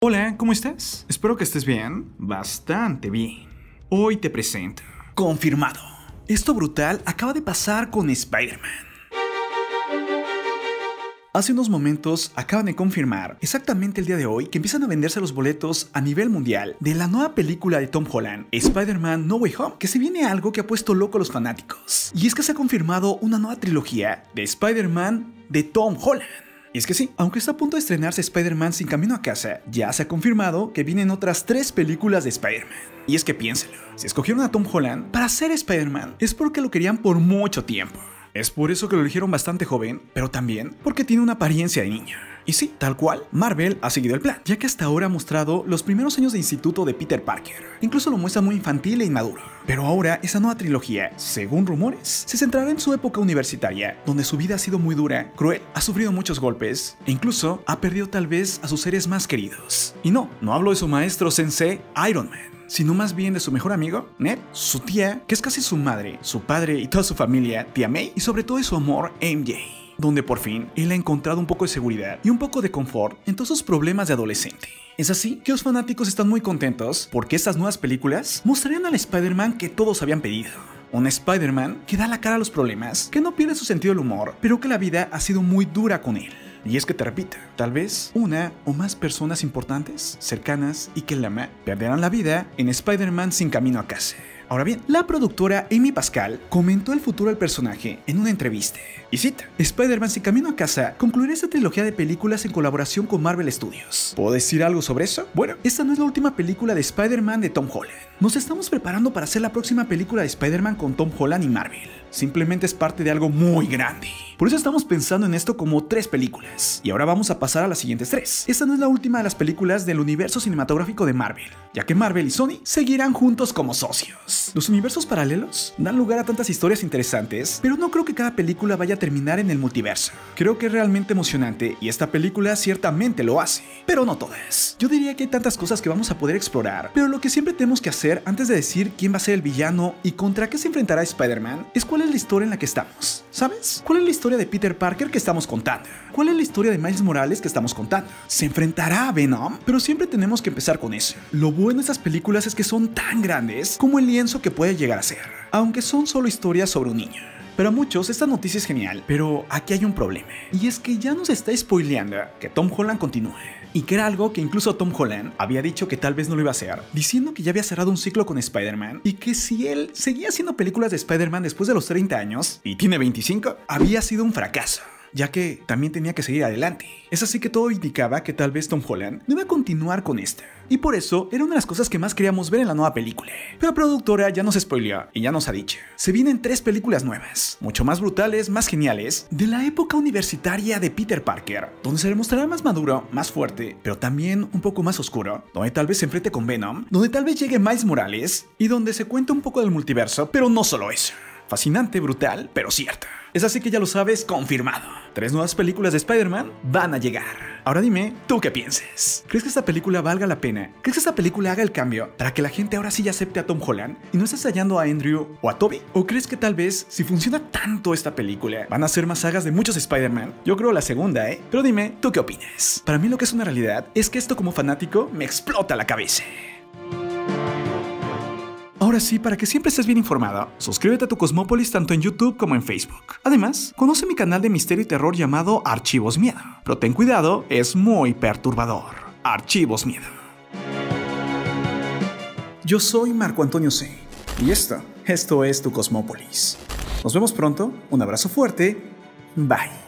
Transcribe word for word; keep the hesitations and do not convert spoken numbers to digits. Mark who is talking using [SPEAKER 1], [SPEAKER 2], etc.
[SPEAKER 1] Hola, ¿cómo estás? Espero que estés bien. Bastante bien. Hoy te presento. Confirmado. Esto brutal acaba de pasar con Spider-Man. Hace unos momentos acaban de confirmar exactamente el día de hoy que empiezan a venderse los boletos a nivel mundial de la nueva película de Tom Holland, Spider-Man No Way Home, que se viene algo que ha puesto loco a los fanáticos. Y es que se ha confirmado una nueva trilogía de Spider-Man de Tom Holland. Y es que sí, aunque está a punto de estrenarse Spider-Man Sin Camino a Casa, ya se ha confirmado que vienen otras tres películas de Spider-Man. Y es que piénselo, si escogieron a Tom Holland para ser Spider-Man, es porque lo querían por mucho tiempo. Es por eso que lo eligieron bastante joven, pero también porque tiene una apariencia de niño. Y sí, tal cual, Marvel ha seguido el plan, ya que hasta ahora ha mostrado los primeros años de instituto de Peter Parker. Incluso lo muestra muy infantil e inmaduro. Pero ahora, esa nueva trilogía, según rumores, se centrará en su época universitaria, donde su vida ha sido muy dura, cruel, ha sufrido muchos golpes, e incluso ha perdido tal vez a sus seres más queridos. Y no, no hablo de su maestro sensei Iron Man, sino más bien de su mejor amigo, Ned, su tía, que es casi su madre, su padre y toda su familia, tía May, y sobre todo de su amor, M J, donde por fin él ha encontrado un poco de seguridad y un poco de confort en todos sus problemas de adolescente. Es así que los fanáticos están muy contentos porque estas nuevas películas mostrarían al Spider-Man que todos habían pedido. Un Spider-Man que da la cara a los problemas, que no pierde su sentido del humor, pero que la vida ha sido muy dura con él. Y es que te repito, tal vez una o más personas importantes, cercanas y que la aman, perderán la vida en Spider-Man Sin Camino a Casa. Ahora bien, la productora Amy Pascal comentó el futuro del personaje en una entrevista. Y cita: Spider-Man Sin Camino a Casa concluirá esta trilogía de películas en colaboración con Marvel Studios. ¿Puedo decir algo sobre eso? Bueno, esta no es la última película de Spider-Man de Tom Holland. Nos estamos preparando para hacer la próxima película de Spider-Man con Tom Holland y Marvel. Simplemente es parte de algo muy grande. Por eso estamos pensando en esto como tres películas. Y ahora vamos a pasar a las siguientes tres. Esta no es la última de las películas del universo cinematográfico de Marvel, ya que Marvel y Sony seguirán juntos como socios. Los universos paralelos dan lugar a tantas historias interesantes, pero no creo que cada película vaya a terminar en el multiverso. Creo que es realmente emocionante y esta película ciertamente lo hace, pero no todas. Yo diría que hay tantas cosas que vamos a poder explorar, pero lo que siempre tenemos que hacer antes de decir quién va a ser el villano y contra qué se enfrentará Spider-Man es cuál es la historia en la que estamos. ¿Sabes? ¿Cuál es la historia de Peter Parker que estamos contando? ¿Cuál es la historia de Miles Morales que estamos contando? ¿Se enfrentará a Venom? Pero siempre tenemos que empezar con eso. Lo bueno de estas películas es que son tan grandes como el lienzo que puede llegar a ser, aunque son solo historias sobre un niño. Pero a muchos esta noticia es genial, pero aquí hay un problema, y es que ya nos está spoileando que Tom Holland continúe, y que era algo que incluso Tom Holland había dicho que tal vez no lo iba a hacer, diciendo que ya había cerrado un ciclo con Spider-Man, y que si él seguía haciendo películas de Spider-Man después de los treinta años, y tiene veinticinco, había sido un fracaso, ya que también tenía que seguir adelante. Es así que todo indicaba que tal vez Tom Holland no iba a continuar con esta, y por eso era una de las cosas que más queríamos ver en la nueva película. Pero la productora ya nos spoileó y ya nos ha dicho: se vienen tres películas nuevas, mucho más brutales, más geniales, de la época universitaria de Peter Parker, donde se le mostrará más maduro, más fuerte, pero también un poco más oscuro, donde tal vez se enfrente con Venom, donde tal vez llegue Miles Morales, y donde se cuenta un poco del multiverso, pero no solo eso. Fascinante, brutal, pero cierto. Es así que ya lo sabes, confirmado. Tres nuevas películas de Spider-Man van a llegar. Ahora dime, ¿tú qué piensas? ¿Crees que esta película valga la pena? ¿Crees que esta película haga el cambio para que la gente ahora sí ya acepte a Tom Holland y no estés hallando a Andrew o a Tobey? ¿O crees que tal vez, si funciona tanto esta película, van a ser más sagas de muchos Spider-Man? Yo creo la segunda, ¿eh? Pero dime, ¿tú qué opinas? Para mí lo que es una realidad es que esto como fanático me explota la cabeza. Ahora sí, para que siempre estés bien informado, suscríbete a tu Cosmópolis tanto en YouTube como en Facebook. Además, conoce mi canal de misterio y terror llamado Archivos Miedo. Pero ten cuidado, es muy perturbador. Archivos Miedo. Yo soy Marco Antonio C. Y esto, esto es tu Cosmópolis. Nos vemos pronto, un abrazo fuerte, bye.